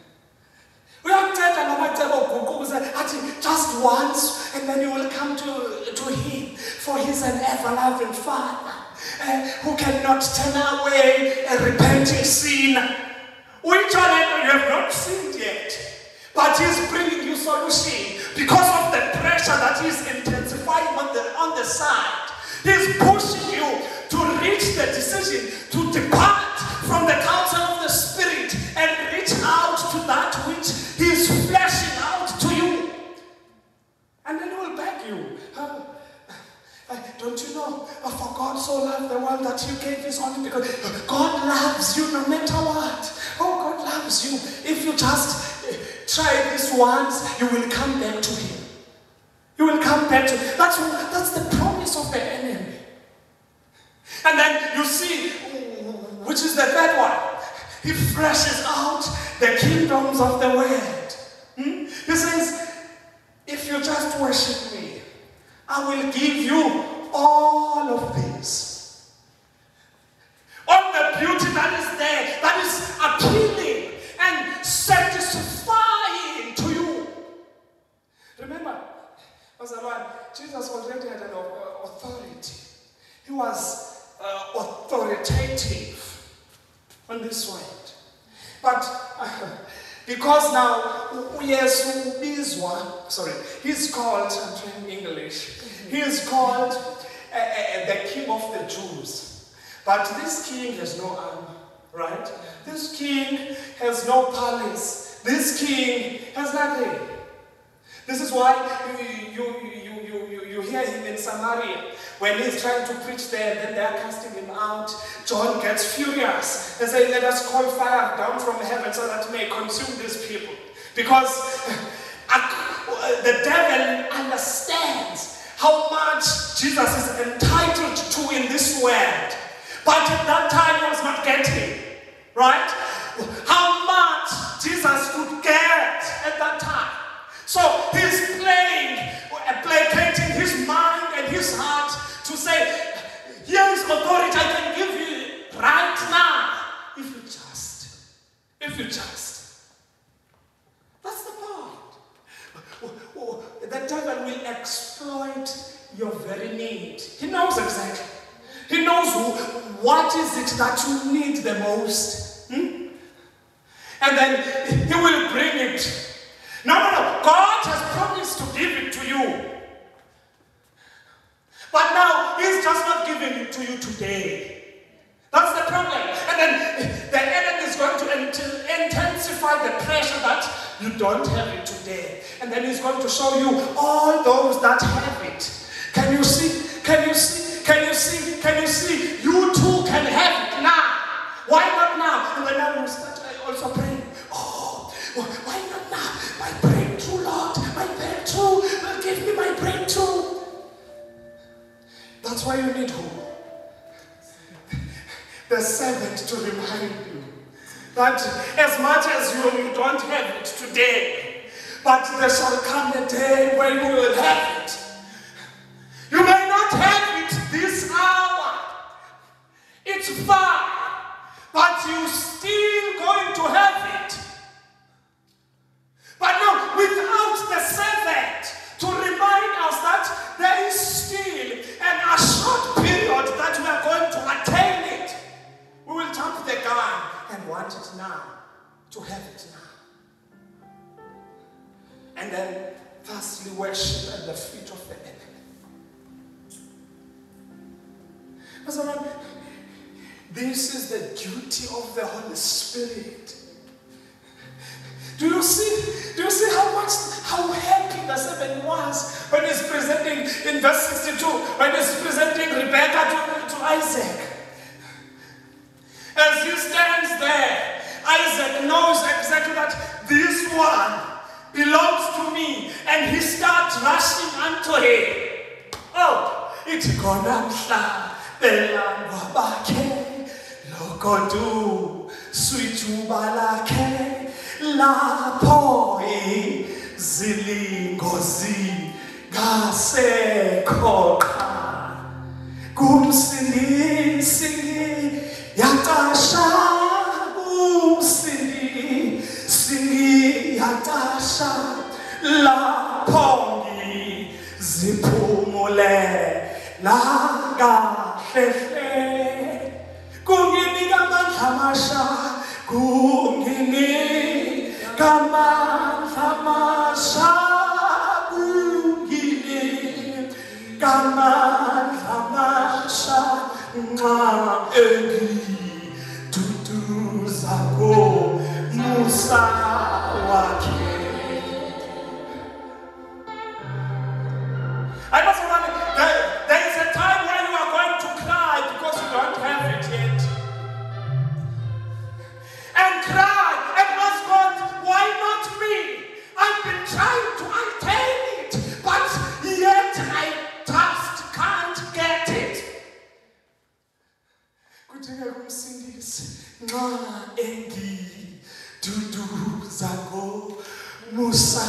Just once, and then you will come to him, for he's an everlasting Father who cannot turn away a repenting sin. Which one you have not sinned yet, But he's bringing you solution because of the pressure that he's intensifying on the side. He's pushing you to reach the decision to depart from the counsel of the Spirit and reach out to that which he's flashing out to you. And then he will beg you. Don't you know? For God so loved the world that he gave his only, because God loves you no matter what. Oh, God loves you. If you just try this once, you will come back to him. You will come back to him. That's the promise of the enemy. And then you see, which is the third one. He flashes out the kingdoms of the world. He says, if you just worship me, I will give you all of this. All the beauty that is there, that is appealing and satisfying to you. Remember, Jesus already had an authority. He was authoritative on this world. But because now, he's called, I'm trying English, he is called the King of the Jews. But this king has no armor, right? This king has no palace. This king has nothing. This is why you hear him in Samaria. When he's trying to preach there, then they are casting him out. John gets furious. They say, let us call fire down from heaven so that it may consume these people. Because the devil understands how much Jesus is entitled to in this world. But at that time he was not getting, right? How much Jesus could get at that time. So he's placating his mind and his heart to say, here is authority I can give you right now. If you just. That's the point. The devil will exploit your very need. He knows exactly. He knows what is it that you need the most. And then he will bring it. No. God has promised to give it to you. But now, he's just not giving it to you today. That's the problem. And then the enemy is going to intensify the pressure that you don't have it today. And then he's going to show you all those that have it. Can you see? You too can have it now. Why not now? And then I will start also praying. Oh, why not now? My breakthrough, Lord. My breakthrough. Give me my breakthrough. That's why you need who? The servant to remind you that as much as you don't have it today, but there shall come a day where you will have it. You may not have it this hour. It's far, but you're still going to have it. But no, without the servant to remind us that there is still a short period that we are going to attain it, we will jump the gun and want it now, to have it now. And then thusly worship at the feet of the enemy. This is the duty of the Holy Spirit. Do you see how happy the servant was when he's presenting in verse 62, when he's presenting Rebecca to Isaac? As he stands there, Isaac knows exactly that this one belongs to me, and he starts rushing unto him. Oh, it's gonna fly. Belangwa bakhe, lokodu, sweetuba lakhe, lapho zilingozi ngasekhoqa. Kumsindi yatasha, kumsindi yatasha, lapho ziphumule la Kungini kamandla masha, kungini kamandla engiduduzako musa wakhe. I must remember, there is a time when you are going to cry because you don't have it yet. And cry and ask God, why not me? I've been trying to attain it, but yet I just can't get it. Kudinga kumsindisi nxa engiduduzako musa.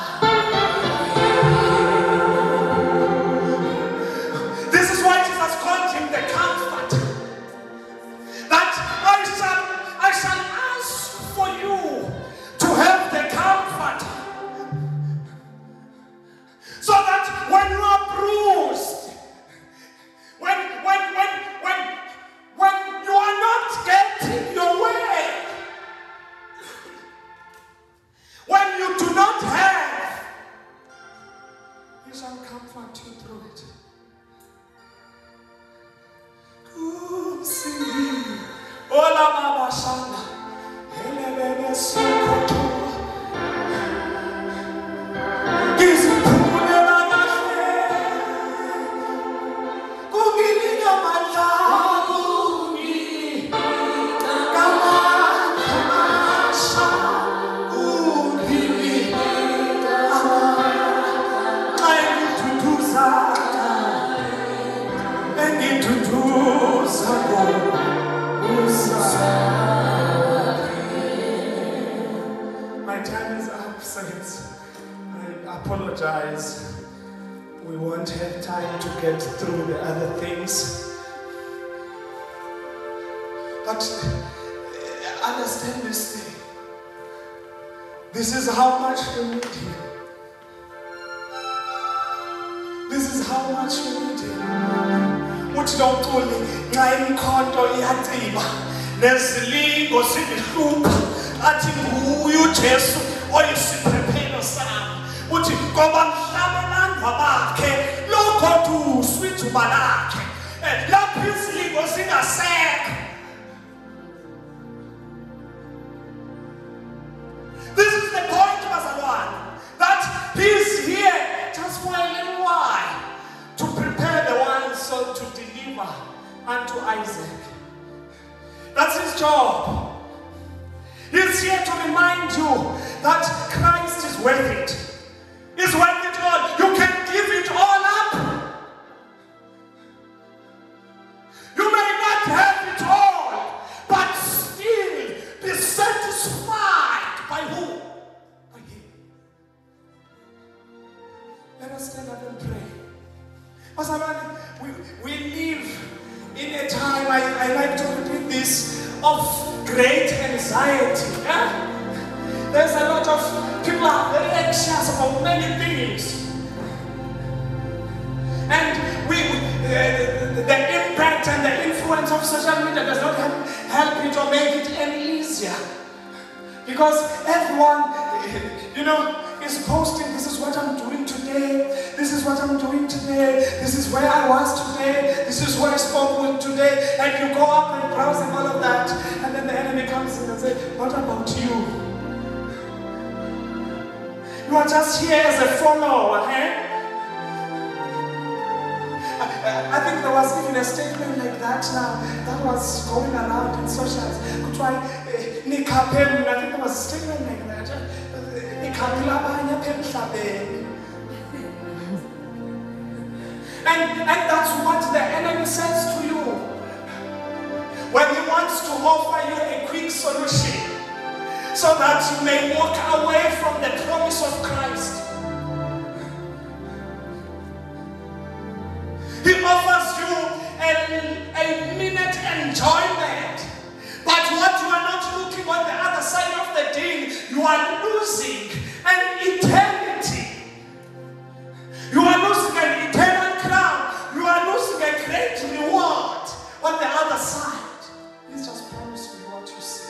This is why Jesus called him the comfort. That I shall ask for you to have the comfort. So that when you are bruised, when you are not getting your way, when you do not have, he shall comfort you through it. Ola Baba Shana, Elebebe Sokoto, Gizipule Lagafe, Gugiliga Mataguni, Kamasha, Gugili, My time is up, saints. I apologize. We won't have time to get through the other things. But understand this thing. This is how much we need him. This is how much we need him. Uthi lo mculi nxa imkhonto iyaciba nezilingo zihlupha athi nguye uJesu oyisiphephelo sami. Uthi ngoba mhlabelandwa bakhe lokho tuswa ijuba lakhe lapho izilingo zingasekho. This is the point, bazalwane, that he's here just for a little while to prepare the one soul to deliver unto Isaac. That's his job. He's here to remind you that Christ is worth it. He's worth it all. You can give it all up. You may not have it all, but still be satisfied by who? By him. Let us stand up and pray. We live in a time, I like to repeat this, of great anxiety. Yeah? There's a lot of people are very anxious about many things. And the impact and the influence of social media does not help it or make it any easier. Because everyone, is posting, this is what I'm doing today, this is what I'm doing today, this is where I was today, this is what I spoke with today, and you go up and browse and all of that, and then the enemy comes in and says, what about you? You are just here as a follower, eh? I think there was even a statement like that now that was going around in socials. I think there was a statement like that. And that's what the enemy says to you when he wants to offer you a quick solution so that you may walk away from the promise of Christ. He offers you a minute enjoyment, but what you are not looking on the other side of the deal, you are losing an eternity. You are losing an eternal crown. You are losing a great reward on the other side. He's just promised you what you see.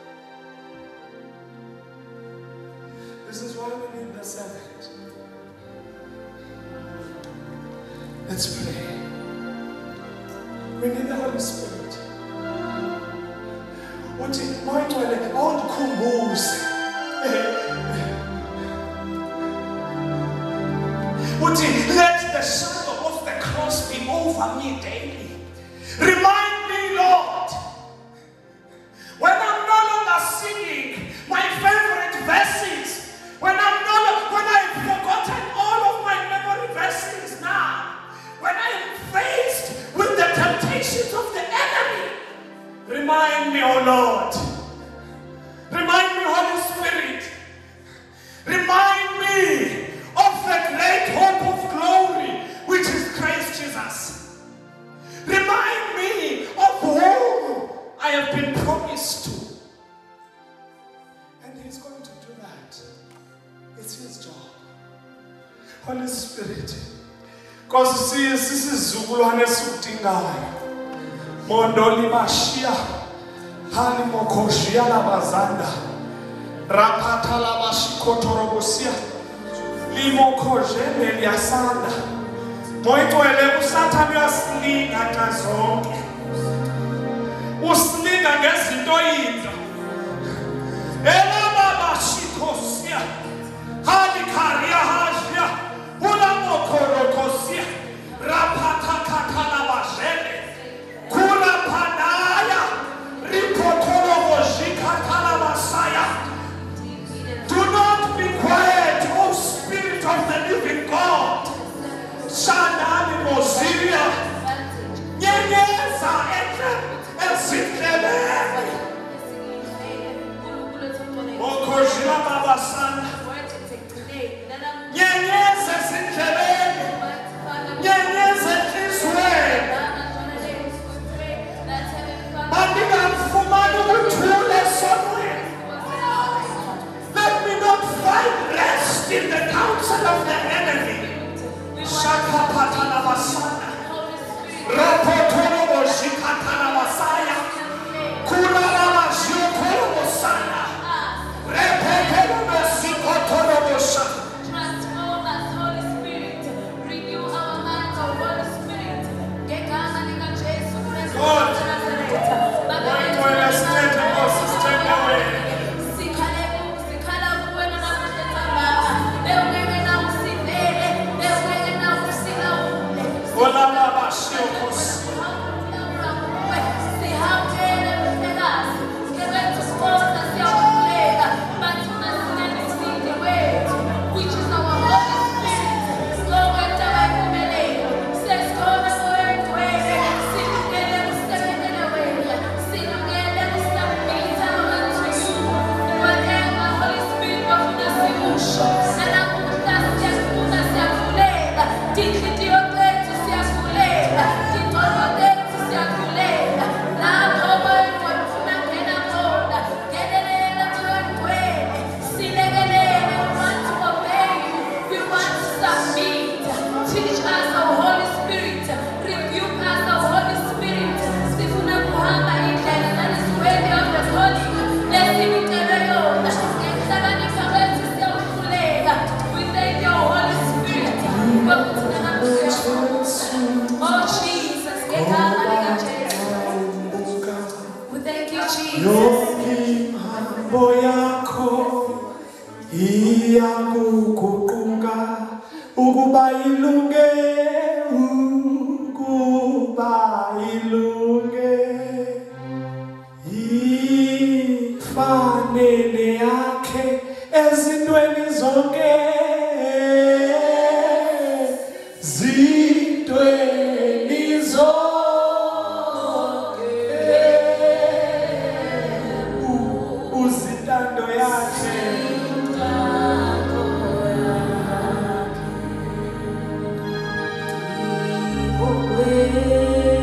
This is why we need the servant. Let's pray. We need the Holy Spirit. umbuze. Let the shadow of the cross be over me daily. Remind me, Lord, when I'm no longer singing my favorite verses, when I've forgotten all of my memory verses now, when I am faced with the temptations of the enemy, remind me, oh Lord. Remind me, Holy Spirit. Remind me of the great hope of glory, which is Christ Jesus. Remind me of whom I have been promised to. And He's going to do that. It's His job. Holy Spirit. Because sisizukulwane esudingayo. Mondoli mashia. Hani mokoshia la bazanda. Rapata la mashikotorobosia. Limokojene liasanda. Moitwele usathane uyasilinga nazonke. Usilinga ngezinto yinto. Elababa shikosia. Hali karia hashia. Ulamokorokosia. Rapata katala bajene. Kura panaya. Ripotoro boshikatala basaya. Do not be quiet, O Spirit of the living God. Shandali Moziria. Nyenyeza ezitlele. Okojila Baba Sana. Nyenyeza ezitlele. Nyenyeza etlizweni. Bandingamfumani ukuthula esonweni. Let me not find rest in the counsel of the enemy. Shaka patana basana. Rapotoro boshikatana basaya. Kurala bashikoro bosana. Repetero bosikotoro bosana. Transform us, Holy Spirit. Renew our minds, oh Holy Spirit. God, when I stand away. Away.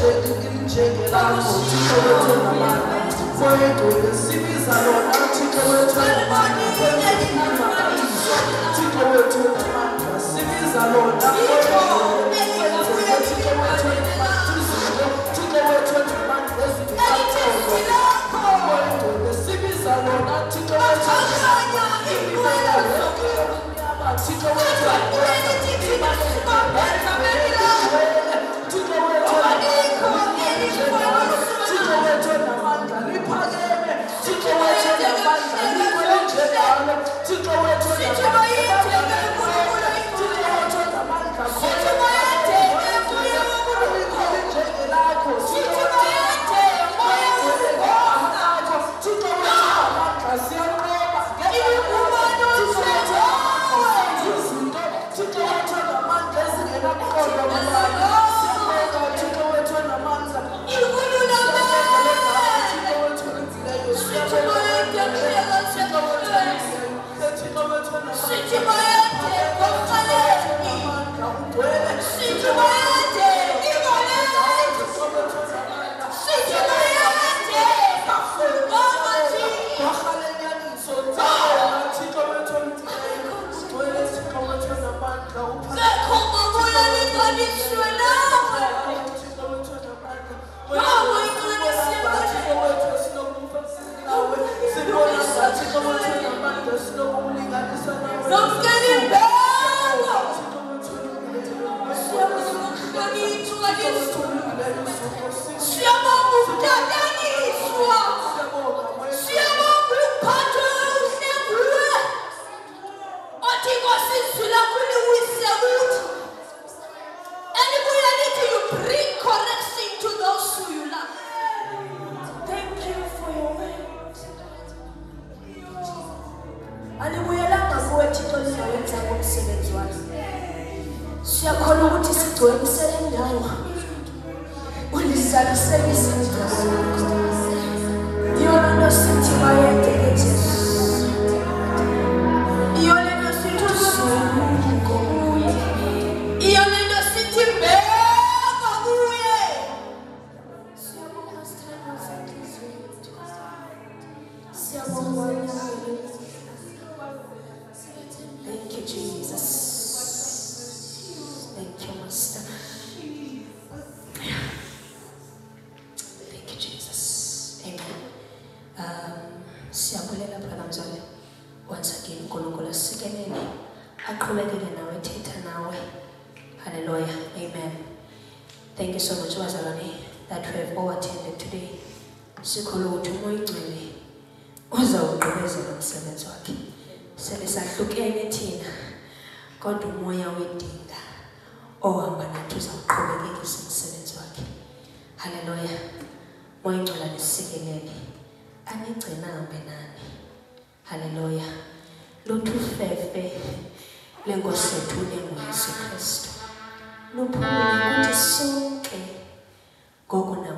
Luphule kuthi sonke ngoku